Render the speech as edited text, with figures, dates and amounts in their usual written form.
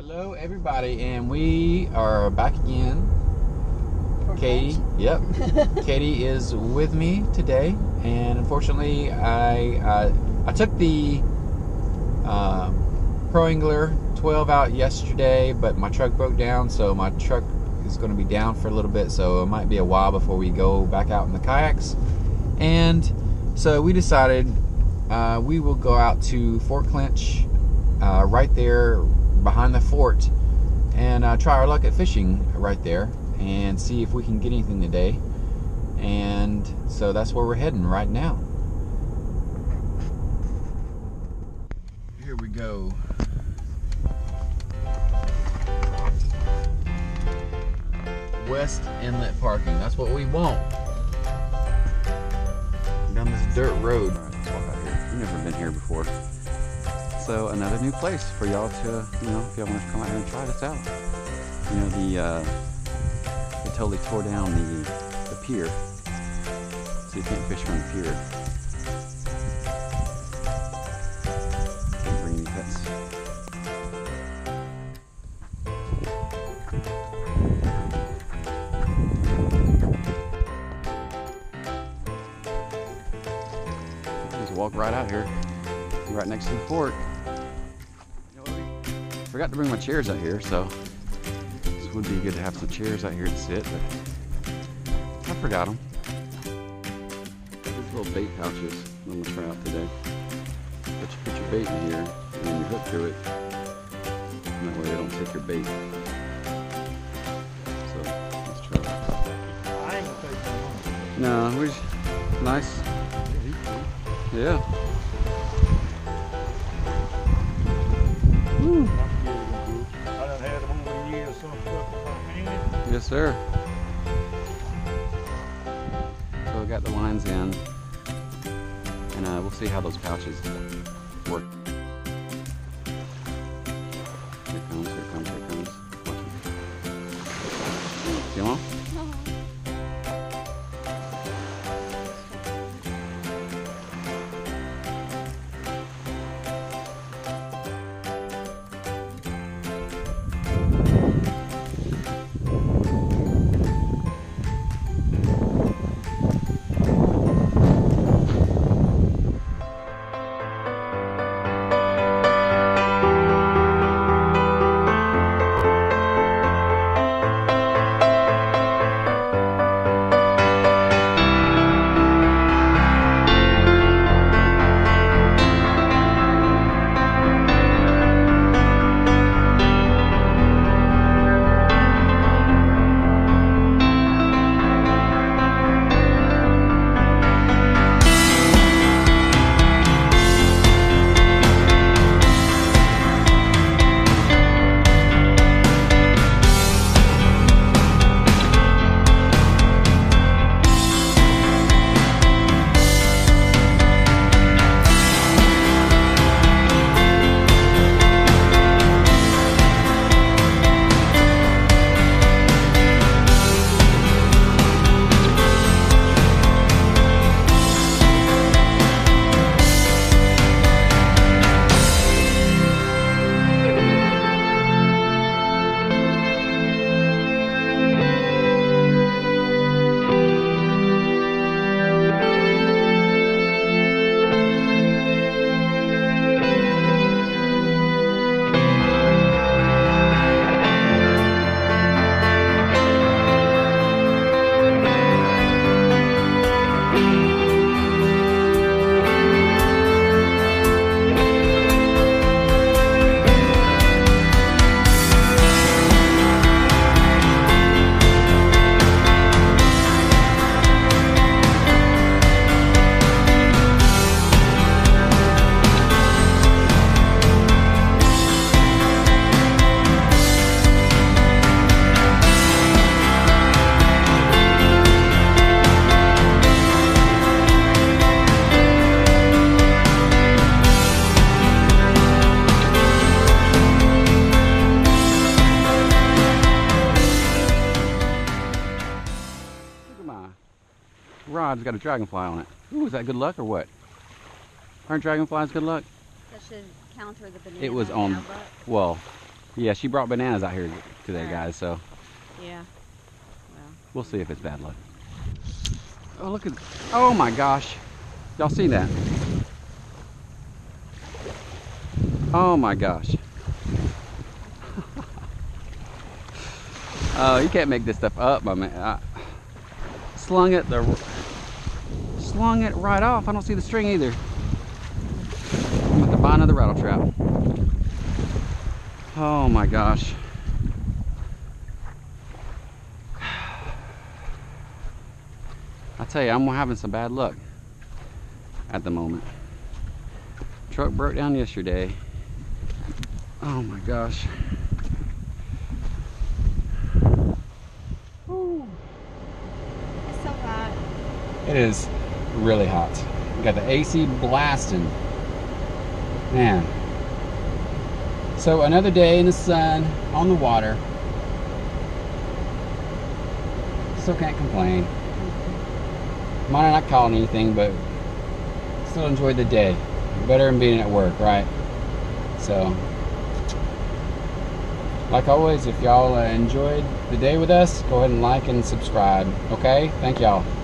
Hello everybody, and we are back again. For Katie, Clinch. yep. Katie is with me today, and unfortunately I took the Pro Angler 12 out yesterday, but my truck broke down, so my truck is going to be down for a little bit, so it might be a while before we go back out in the kayaks. And so we decided we will go out to Fort Clinch, right there behind the fort, and try our luck at fishing right there and see if we can get anything today. And so that's where we're heading right now. Here we go. West Inlet parking, that's what we want. Down this dirt road. Let's walk out here. We've never been here before. So another new place for y'all to, if y'all want to come out here and try this out. They totally tore down the pier, so you can't fish from the pier. Can't bring any pets. Just walk right out here, right next to the fort. Forgot to bring my chairs out here, so this would be good to have some chairs out here to sit, but I forgot them. These little bait pouches I'm going to try out today. But you put your bait in here and then you hook to it, and that way they don't take your bait. So let's try it. I ain't gonna take that one. No, we just, nice. Yeah. Woo. I done had them over the years, some stuff in my hand. Yes, sir. So we got the lines in, and we'll see how those pouches work. Here it comes, here it comes, here it comes. Watch it. Come on. Rod's got a dragonfly on it. Ooh, is that good luck or what? Aren't dragonflies good luck? That should counter the banana. It was on, outlook. well, Yeah, she brought bananas out here today, guys, so Yeah. Well. we'll see if it's bad luck. Oh, look at, oh my gosh. Y'all seen that? Oh my gosh. Oh, you can't make this stuff up, my man. I slung it right off. I don't see the string either. I'm going to buy another rattle trap. Oh my gosh. I tell you, I'm having some bad luck at the moment. Truck broke down yesterday. Oh my gosh. Ooh. It's so hot. It is really hot. We got the AC blasting. Man. So another day in the sun, on the water. Still can't complain. Might not call it anything, but still enjoyed the day. Better than being at work, right? So, like always, if y'all enjoyed the day with us, go ahead and like and subscribe. Okay? Thank y'all.